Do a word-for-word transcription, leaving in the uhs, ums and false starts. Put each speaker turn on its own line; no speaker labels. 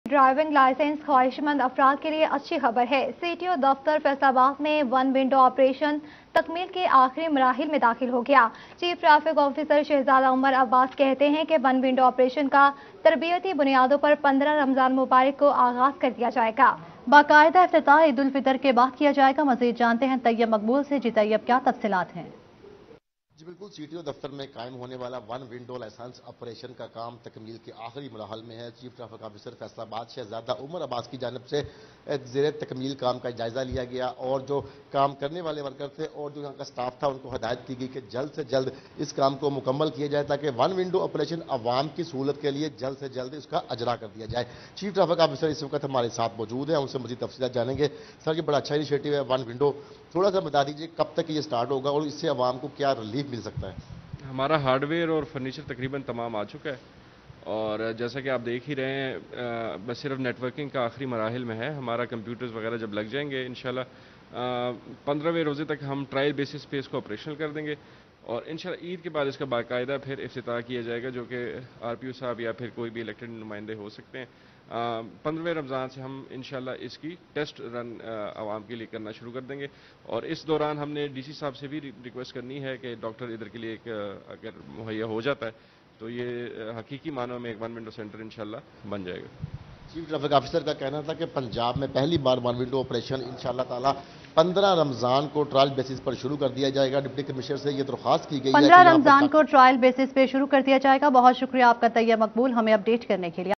Driving licence ख्वाहिशमंद अफराद के लिए अच्छी खबर है। सीटीओ दफ्तर फैसलाबाद में वन विंडो ऑपरेशन तकमील के आखिरी मराहिल में दाखिल हो गया। Chief traffic officer Shahzada Umar Abbas कहते हैं कि वन विंडो ऑपरेशन का तरबियती बुनियादों पर पंद्रह रमजान मुबारक को आगाज कर दिया जाएगा। बाकायदा इफ्तिताह ईद उल फितर के बाद किया जाएगा। मजीद जानते हैं तैयब मकबूल से। जी तैयब, क्या तफसीलात हैं?
जी बिल्कुल, सीटीओ दफ्तर में कायम होने वाला वन विंडो लाइसेंस ऑपरेशन का काम तकमील के आखिरी मराहल में है। Chief traffic officer Faisalabad Shahzada Umar Abbas की जानिब से ज़ेर तकमील काम का जायजा लिया गया और जो काम करने वाले वर्कर थे और जो यहाँ का स्टाफ था उनको हदायत की गई कि जल्द से जल्द इस काम को मुकम्मल किया जाए ताकि वन विंडो ऑपरेशन अवाम की सहूलत के लिए जल्द से जल्द इसका अजरा कर दिया जाए। चीफ ट्रैफिक ऑफिसर इस वक्त हमारे साथ मौजूद है, उनसे मजीद तफसीलात जानेंगे। सर, ये बड़ा अच्छा इनिशिएटिव है वन विंडो, थोड़ा सा बता दीजिए कब तक ये स्टार्ट होगा और इससे अवाम को क्या रिलीफ मिल सकता है?
हमारा हार्डवेयर और फर्नीचर तकरीबन तमाम आ चुका है और जैसा कि आप देख ही रहे हैं बस सिर्फ नेटवर्किंग का आखिरी मराहिल में है। हमारा कंप्यूटर्स वगैरह जब लग जाएंगे इंशाल्लाह पंद्रहवें रोज़े तक हम ट्रायल बेसिस पे इसको ऑपरेशनल कर देंगे और इंशाल्लाह ईद के बाद इसका बाकायदा फिर इफ्तिताह किया जाएगा, जो कि आरपीओ साहब या फिर कोई भी इलेक्टेड नुमाइंदे हो सकते हैं। पंद्रहवें रमज़ान से हम इंशाल्लाह इसकी टेस्ट रन आवाम के लिए करना शुरू कर देंगे और इस दौरान हमने डीसी साहब से भी रिक्वेस्ट करनी है कि डॉक्टर इधर के लिए एक अगर मुहैया हो जाता है तो ये हकीकी मानों में एक वन विंडो सेंटर इंशाल्लाह बन जाएगा।
चीफ ट्रैफिक ऑफिसर का कहना था कि पंजाब में पहली बार वन विंडो ऑपरेशन इंशाल्लाह ताला पंद्रह रमजान को ट्रायल बेसिस पर शुरू कर दिया जाएगा। डिप्टी कमिश्नर से ये दरख्वास्त की गई है
पंद्रह रमजान को ट्रायल बेसिस पे शुरू कर दिया जाएगा। बहुत शुक्रिया आपका तैयब मकबूल हमें अपडेट करने के लिए।